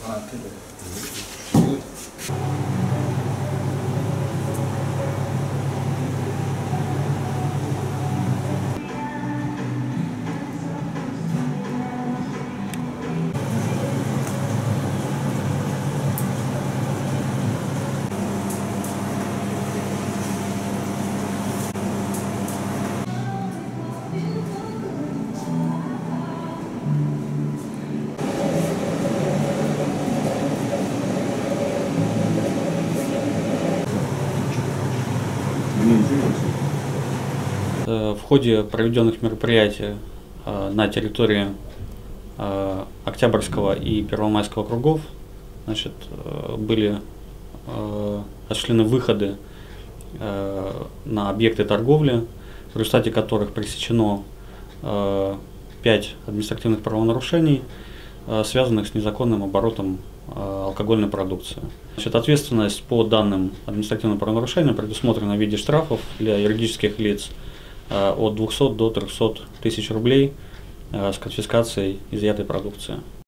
В ходе проведенных мероприятий на территории Октябрьского и Первомайского округов были осуществлены выходы на объекты торговли, в результате которых пресечено 5 административных правонарушений, связанных с незаконным оборотом алкогольной продукции. Ответственность по данным административным правонарушениям предусмотрена в виде штрафов для юридических лиц от 200 до 300 тысяч рублей с конфискацией изъятой продукции.